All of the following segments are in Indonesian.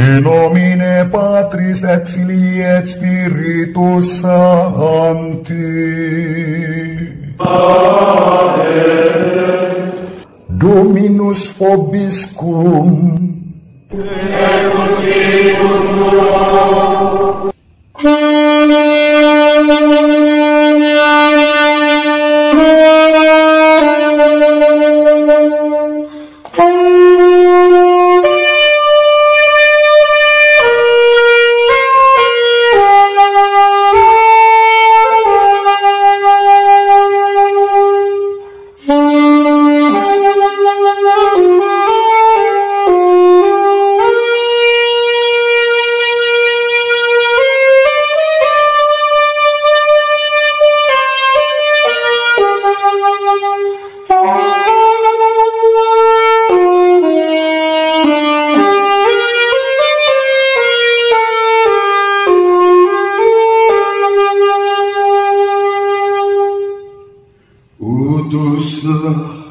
In nomine Patris et Filii et Spiritus Sancti. Amen. Dominus vobiscum. Et consiglium tuo. Utuslah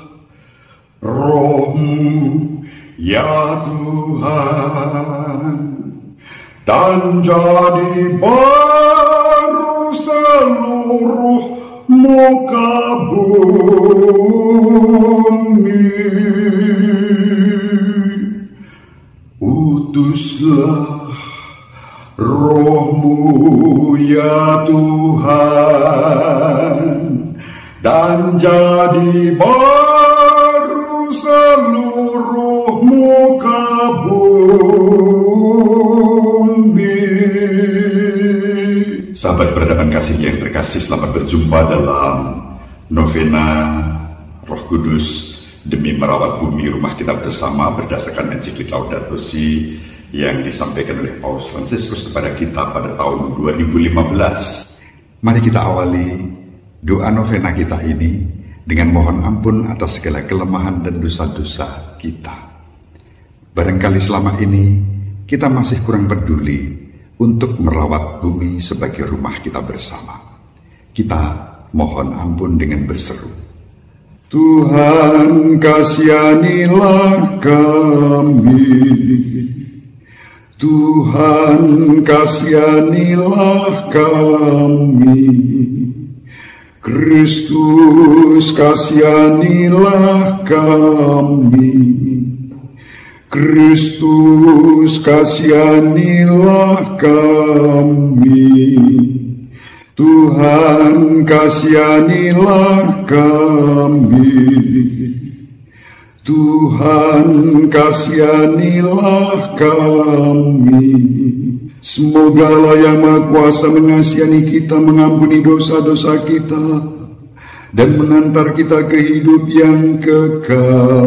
Roh-Mu, ya Tuhan, dan jadi baru seluruh muka bumi. Utuslah Roh-Mu, ya Tuhan, dan jadi baru seluruh muka bumi. Sahabat peradaban kasih yang terkasih, selamat berjumpa dalam novena Roh Kudus demi merawat bumi rumah kita bersama berdasarkan ensiklik Laudato Si yang disampaikan oleh Paus Fransiskus kepada kita pada tahun 2015. Mari kita awali doa novena kita ini dengan mohon ampun atas segala kelemahan dan dosa-dosa kita. Barangkali selama ini kita masih kurang peduli untuk merawat bumi sebagai rumah kita bersama. Kita mohon ampun dengan berseru, Tuhan kasihanilah kami, Tuhan kasihanilah kami, Kristus kasihanilah kami, Kristus kasihanilah kami, Tuhan kasihanilah kami, Tuhan kasihanilah kami. Semoga Allah yang Maha Kuasa mengasihani kita, mengampuni dosa-dosa kita, dan mengantar kita ke hidup yang kekal.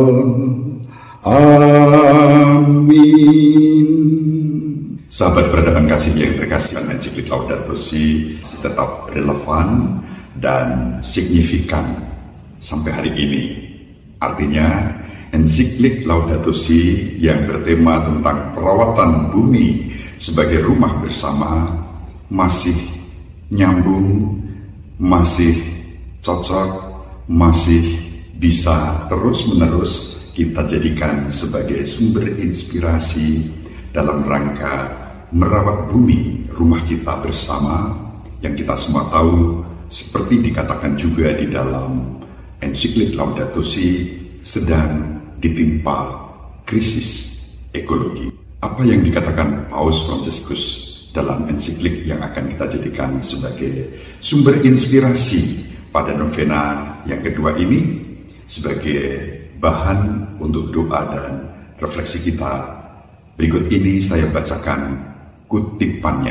Amin. Sahabat peradaban kasih yang terkasih, ensiklik Laudato Si tetap relevan dan signifikan sampai hari ini. Artinya, ensiklik Laudato Si yang bertema tentang perawatan bumi sebagai rumah bersama masih nyambung, masih cocok, masih bisa terus-menerus kita jadikan sebagai sumber inspirasi dalam rangka merawat bumi rumah kita bersama yang kita semua tahu seperti dikatakan juga di dalam ensiklik Laudato Si sedang ditimpa krisis ekologi. Apa yang dikatakan Paus Fransiskus dalam ensiklik yang akan kita jadikan sebagai sumber inspirasi pada novena yang kedua ini sebagai bahan untuk doa dan refleksi kita. Berikut ini saya bacakan kutipannya.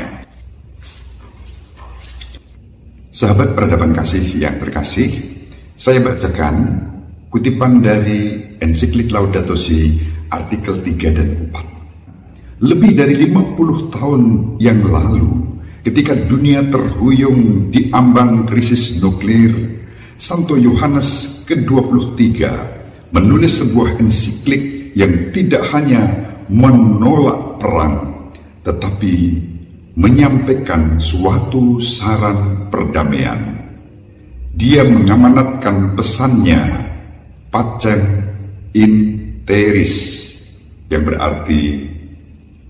Sahabat peradaban kasih yang terkasih, saya bacakan kutipan dari ensiklik Laudato Si artikel 3 dan 4. Lebih dari 50 tahun yang lalu, ketika dunia terhuyung di ambang krisis nuklir, Santo Yohanes ke-23 menulis sebuah ensiklik yang tidak hanya menolak perang, tetapi menyampaikan suatu saran perdamaian. Dia mengamanatkan pesannya Pacem in Terris, yang berarti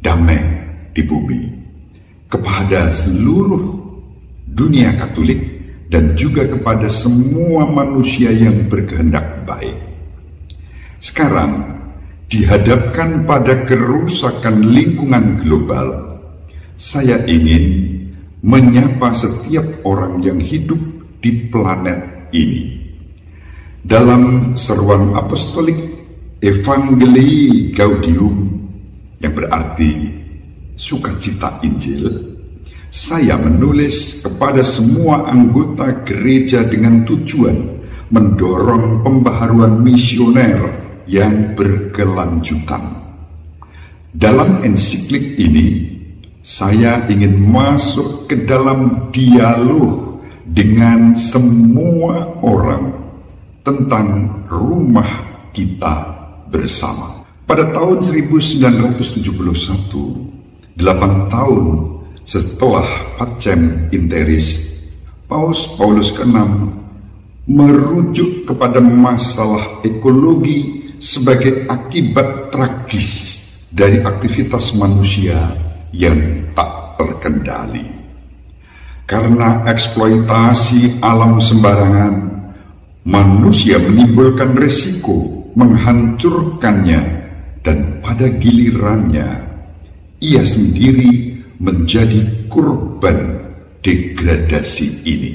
damai di bumi kepada seluruh dunia Katolik dan juga kepada semua manusia yang berkehendak baik. Sekarang, dihadapkan pada kerusakan lingkungan global, saya ingin menyapa setiap orang yang hidup di planet ini. Dalam seruan apostolik Evangelii Gaudium, yang berarti sukacita Injil, saya menulis kepada semua anggota gereja dengan tujuan mendorong pembaharuan misioner yang berkelanjutan. Dalam ensiklik ini, saya ingin masuk ke dalam dialog dengan semua orang tentang rumah kita bersama. Pada tahun 1971, 8 tahun setelah Pacem in Terris, Paulus ke-6 merujuk kepada masalah ekologi sebagai akibat tragis dari aktivitas manusia yang tak terkendali. Karena eksploitasi alam sembarangan, manusia menimbulkan risiko menghancurkannya, dan pada gilirannya ia sendiri menjadi korban degradasi ini.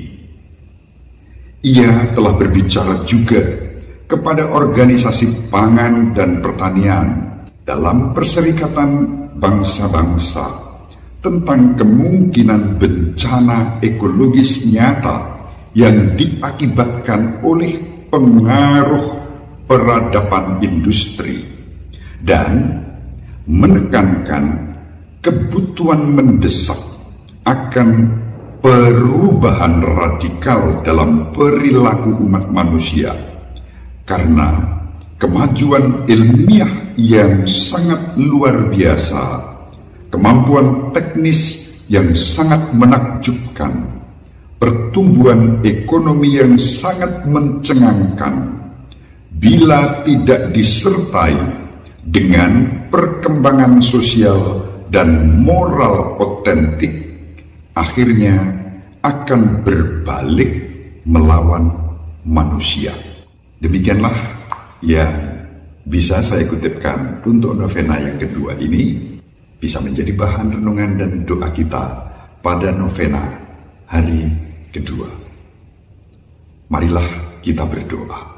Ia telah berbicara juga kepada organisasi pangan dan pertanian dalam Perserikatan Bangsa-Bangsa tentang kemungkinan bencana ekologis nyata yang diakibatkan oleh pengaruh peradaban industri, dan menekankan kebutuhan mendesak akan perubahan radikal dalam perilaku umat manusia karena kemajuan ilmiah yang sangat luar biasa, kemampuan teknis yang sangat menakjubkan, pertumbuhan ekonomi yang sangat mencengangkan, bila tidak disertai dengan perkembangan sosial dan moral otentik, akhirnya akan berbalik melawan manusia. Demikianlah yang bisa saya kutipkan untuk novena yang kedua ini, bisa menjadi bahan renungan dan doa kita pada novena hari kedua. Marilah kita berdoa.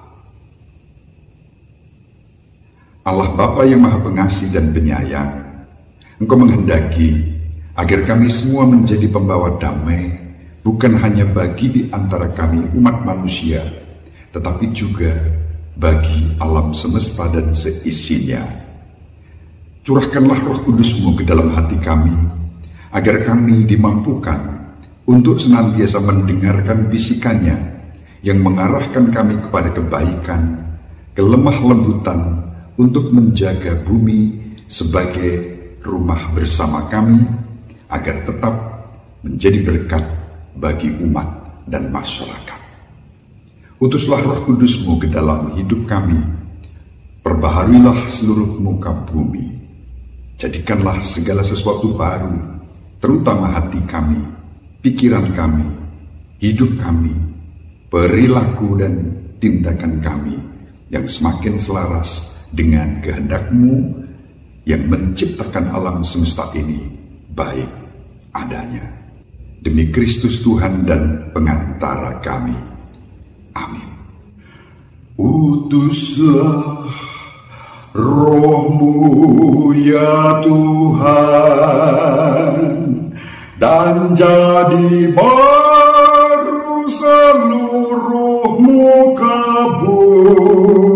Allah Bapa yang Maha Pengasih dan Penyayang, Engkau menghendaki agar kami semua menjadi pembawa damai, bukan hanya bagi di antara kami umat manusia, tetapi juga bagi alam semesta dan seisinya. Curahkanlah Roh Kudus-Mu ke dalam hati kami, agar kami dimampukan untuk senantiasa mendengarkan bisikannya yang mengarahkan kami kepada kebaikan, kelemah lembutan, untuk menjaga bumi sebagai rumah bersama kami, agar tetap menjadi berkat bagi umat dan masyarakat. Utuslah Roh Kudus-Mu ke dalam hidup kami, perbaharuilah seluruh muka bumi, jadikanlah segala sesuatu baru, terutama hati kami, pikiran kami, hidup kami, perilaku dan tindakan kami yang semakin selaras dengan kehendak-Mu yang menciptakan alam semesta ini baik adanya. Demi Kristus Tuhan dan pengantara kami. Amin. Utuslah Roh-Mu ya Tuhan, dan jadi baru seluruh muka bumi.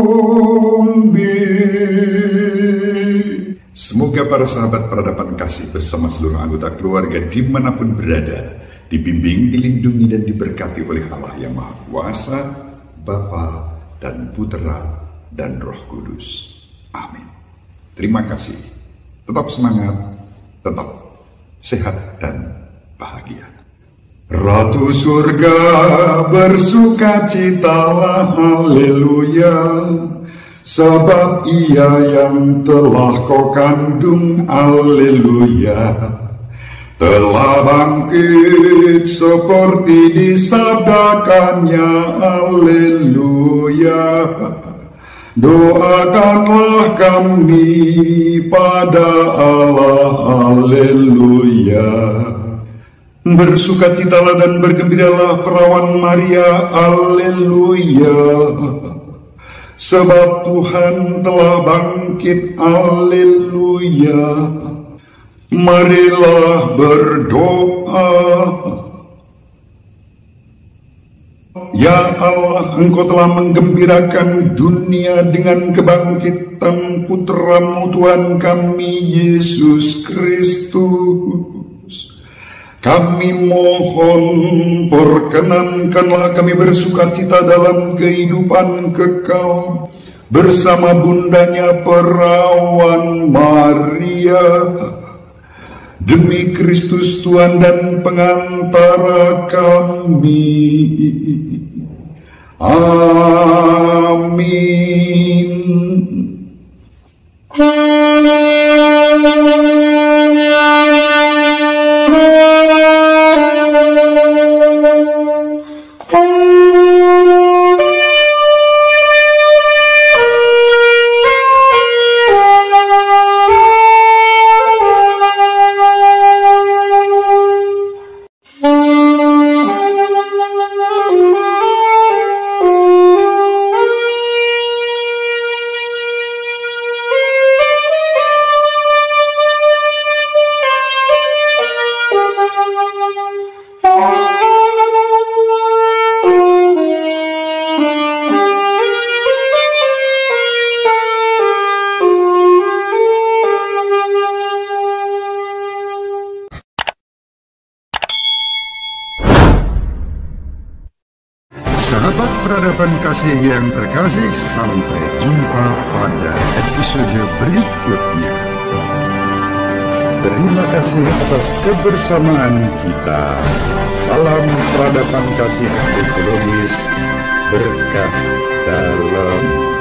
Semoga para sahabat peradaban kasih bersama seluruh anggota keluarga dimanapun berada, dibimbing, dilindungi, dan diberkati oleh Allah yang Maha Kuasa, Bapa dan Putera dan Roh Kudus. Amin. Terima kasih. Tetap semangat, tetap sehat dan bahagia. Ratu surga bersukacitalah, haleluya. sebab Ia yang telah kau kandung, haleluya, telah bangkit seperti disabdakannya, haleluya. Doakanlah kami pada Allah, haleluya. Bersukacitalah dan bergembiralah perawan Maria, haleluya, sebab Tuhan telah bangkit, haleluya. Marilah berdoa. Ya Allah, Engkau telah menggembirakan dunia dengan kebangkitan Putra-Mu Tuhan kami, Yesus Kristus. Kami mohon, perkenankanlah kami bersukacita dalam kehidupan kekal bersama bundanya perawan Maria, demi Kristus Tuhan dan pengantara kami. Amin. Sahabat peradaban kasih yang terkasih, sampai jumpa pada episode berikutnya. Terima kasih atas kebersamaan kita. Salam peradaban kasih ekologis, berkah dalam